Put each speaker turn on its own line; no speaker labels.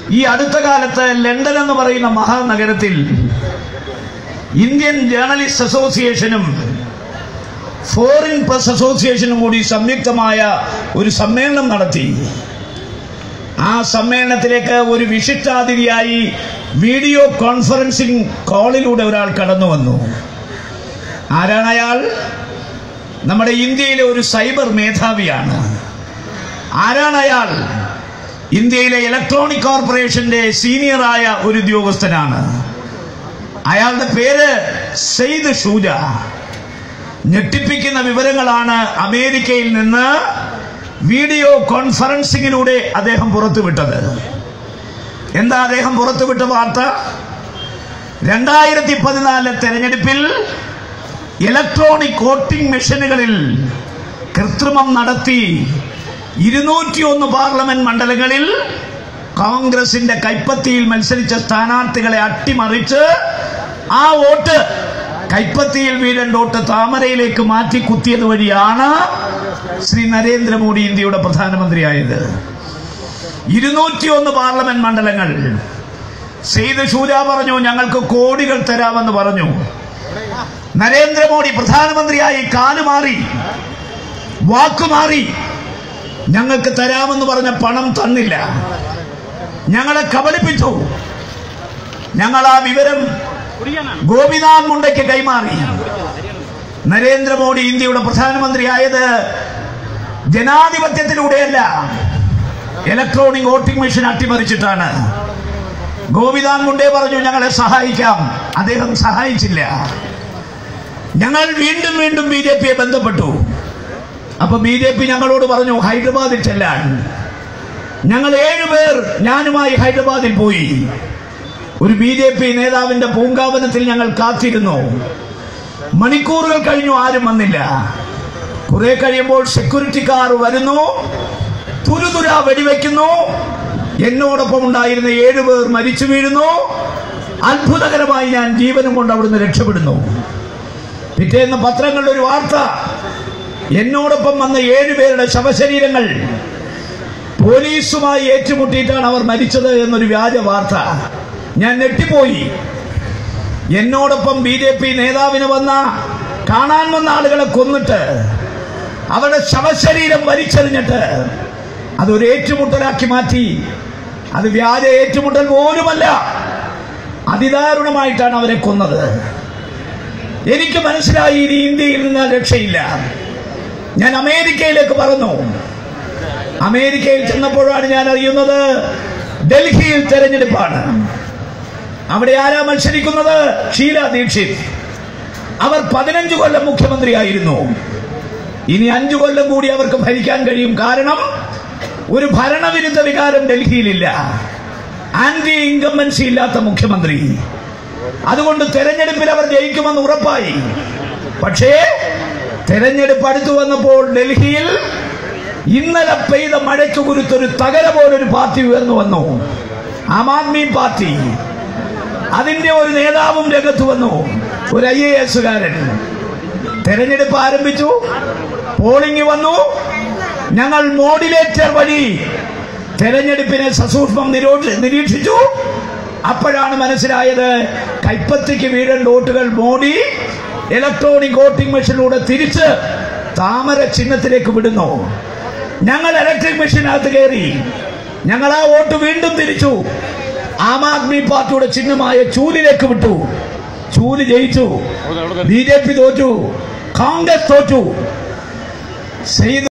ഈ അടുത്ത കാലത്ത് ലണ്ടൻ എന്ന് പറയുന്ന മഹാനഗരത്തിൽ ഇന്ത്യൻ ജേർണലിസ്റ്റ് അസോസിയേഷനും ഫോറിൻ പ്രസ് അസോസിയേഷനും കൂടി സംയുക്തമായ ഒരു സമ്മേളനം നടത്തി. ആ സമ്മേളനത്തിലേക്ക് ഒരു വിശിഷ്ടാതിഥിയായി വീഡിയോ കോൺഫറൻസിംഗ് കോളിലൂടെ ഒരാൾ കടന്നു വന്നു. ആരാണ് അയാൾ? നമ്മുടെ ഇന്ത്യയിലെ ഒരു സൈബർ മേധാവിയാണ്. ആരാണ് അയാൾ? ഇന്ത്യയിലെ ഇലക്ട്രോണിക് കോർപ്പറേഷന്റെ സീനിയറായ ഒരു ഉദ്യോഗസ്ഥനാണ്. അയാളുടെ പേര് സെയ്ദ് ഷൂജ. ഞെട്ടിപ്പിക്കുന്ന വിവരങ്ങളാണ് അമേരിക്കയിൽ നിന്ന് വീഡിയോ കോൺഫറൻസിങ്ങിലൂടെ അദ്ദേഹം പുറത്തുവിട്ടത്. എന്താ അദ്ദേഹം പുറത്തുവിട്ട വാർത്ത? 2014 തെരഞ്ഞെടുപ്പിൽ ഇലക്ട്രോണിക് വോട്ടിംഗ് മെഷീനുകളിൽ കൃത്രിമം നടത്തി 201 പാർലമെന്റ് മണ്ഡലങ്ങളിൽ കോൺഗ്രസിന്റെ കൈപ്പത്തിയിൽ മത്സരിച്ച സ്ഥാനാർത്ഥികളെ അട്ടിമറിച്ച് ആ വോട്ട് കൈപ്പത്തിയിൽ വീഴേണ്ട വോട്ട് താമരയിലേക്ക് മാറ്റി കുത്തിയത് വഴിയാണ് ശ്രീ നരേന്ദ്രമോദി ഇന്ത്യയുടെ പ്രധാനമന്ത്രിയായത്. 201 പാർലമെന്റ് മണ്ഡലങ്ങൾ. സെയ്ദ് ഷൂജ പറഞ്ഞു, ഞങ്ങൾക്ക് കോടികൾ തരാമെന്ന് പറഞ്ഞു. നരേന്ദ്രമോദി പ്രധാനമന്ത്രിയായി കാലുമാറി, വാക്കുമാറി. ഞങ്ങൾക്ക് തരാമെന്ന് പറഞ്ഞ പണം തന്നില്ല, ഞങ്ങളെ കബളിപ്പിച്ചു. ഞങ്ങൾ ആ വിവരം ഗോപിനാഥ് മുണ്ടയ്ക്ക് കൈമാറി. നരേന്ദ്രമോദി ഇന്ത്യയുടെ പ്രധാനമന്ത്രിയായത് ജനാധിപത്യത്തിലൂടെയല്ല, ഇലക്ട്രോണിക് വോട്ടിംഗ് മെഷീൻ അട്ടിമറിച്ചിട്ടാണ്. ഗോപിനാഥ് മുണ്ടേ പറഞ്ഞു ഞങ്ങളെ സഹായിക്കാം, അദ്ദേഹം സഹായിച്ചില്ല. ഞങ്ങൾ വീണ്ടും വീണ്ടും ബിജെപിയെ ബന്ധപ്പെട്ടു. അപ്പൊ ബിജെപി ഞങ്ങളോട് പറഞ്ഞു ഹൈദരാബാദിൽ ചെല്ലാൻ. ഞങ്ങൾ 7 പേർ ഞാനുമായി ഹൈദരാബാദിൽ പോയി. ഒരു ബിജെപി നേതാവിന്റെ പൂങ്കാവനത്തിൽ ഞങ്ങൾ കാത്തിരുന്നു. മണിക്കൂറുകൾ കഴിഞ്ഞു, ആരും വന്നില്ല. കുറെ കഴിയുമ്പോൾ സെക്യൂരിറ്റിക്കാർ വരുന്നു, തുരുതുര വെടിവെക്കുന്നു. എന്നോടൊപ്പം ഉണ്ടായിരുന്ന 7 പേർ മരിച്ചു വീഴുന്നു. അത്ഭുതകരമായി ഞാൻ ജീവനും കൊണ്ട് അവിടുന്ന് രക്ഷപ്പെടുന്നു. പിറ്റേന്ന് പത്രങ്ങളുടെ ഒരു വാർത്ത, എന്നോടൊപ്പം വന്ന 7 പേരുടെ ശവശരീരങ്ങൾ പോലീസുമായി ഏറ്റുമുട്ടിയിട്ടാണ് അവർ മരിച്ചത് എന്നൊരു വ്യാജ വാർത്ത. ഞാൻ ഞെട്ടിപ്പോയി. എന്നോടൊപ്പം ബിജെപി നേതാവിന് കാണാൻ വന്ന ആളുകളെ കൊന്നിട്ട് അവരുടെ ശവശരീരം വലിച്ചെറിഞ്ഞിട്ട് അതൊരു ഏറ്റുമുട്ടലാക്കി മാറ്റി. അത് വ്യാജ ഏറ്റുമുട്ടൽ പോലുമല്ല, അതിദാരുണമായിട്ടാണ് അവരെ കൊന്നത്. എനിക്ക് മനസ്സിലായി ഇനി ഇന്ത്യയിൽ നിന്ന് രക്ഷയില്ല. ഞാൻ അമേരിക്കയിലേക്ക് പറന്നു. അമേരിക്കയിൽ ചെന്നപ്പോഴാണ് ഞാൻ അറിയുന്നത് ഡൽഹിയിൽ തെരഞ്ഞെടുപ്പാണ്. അവിടെ ആരാ മത്സരിക്കുന്നത്? ഷീല ദീക്ഷിത്. അവർ 15 കൊല്ലം മുഖ്യമന്ത്രിയായിരുന്നു. ഇനി 5 കൊല്ലം കൂടി അവർക്ക് ഭരിക്കാൻ കഴിയും. കാരണം ഒരു ഭരണവിരുദ്ധ വികാരം ഡൽഹിയിലില്ല, ആന്റി ഇൻകംബൻസി ഇല്ലാത്ത മുഖ്യമന്ത്രി. അതുകൊണ്ട് തെരഞ്ഞെടുപ്പിൽ അവർ ജയിക്കുമെന്ന് ഉറപ്പായി. പക്ഷേ തെരഞ്ഞെടുപ്പ് അടുത്തു വന്നപ്പോൾ ഡൽഹിയിൽ ഇന്നലെ പെയ്ത മഴയ്ക്ക് കുരുത്തൊരു തകര പോലൊരു പാർട്ടി ഉയർന്നു വന്നു, ആം ആദ്മി പാർട്ടി. അതിന്റെ ഒരു നേതാവും രംഗത്ത് വന്നു, ഒരു IAS-കാരൻ. തെരഞ്ഞെടുപ്പ് ആരംഭിച്ചു, പോളിംഗ് വന്നു. ഞങ്ങൾ മോഡുലേറ്റർ വഴി തെരഞ്ഞെടുപ്പിനെ സസൂക്ഷ്മം നിരീക്ഷിച്ചു. അപ്പോഴാണ് മനസ്സിലായത് കൈപ്പത്തിക്ക് വീഴേണ്ട വോട്ടുകൾ മോഡി ഇലക്ട്രോണിക് വോട്ടിംഗ് മെഷീനിലൂടെ തിരിച്ച് താമര ചിഹ്നത്തിലേക്ക് വിടുന്നു. ഞങ്ങൾ ഇലക്ട്രിക് മെഷീനകത്ത് കയറി, ഞങ്ങൾ ആ വോട്ട് വീണ്ടും തിരിച്ചു ആം ആദ്മി പാർട്ടിയുടെ ചിഹ്നമായ ചൂലിലേക്ക് വിട്ടു. ചൂല് ജയിച്ചു, ബിജെപി തോറ്റു, കോൺഗ്രസ് തോറ്റു.